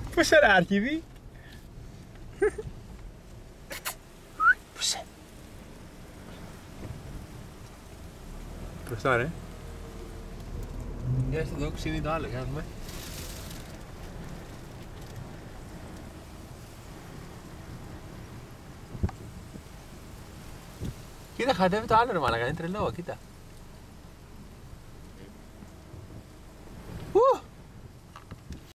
Πού είσαι ρε Άρχιδη? Πού είσαι? Μπροστά ρε. Για εδώ ξύνει το άλλο, για να δούμε. Κοίτα, χαντεύει το άλλο ρε μαλάκα, είναι τρελό, κοίτα.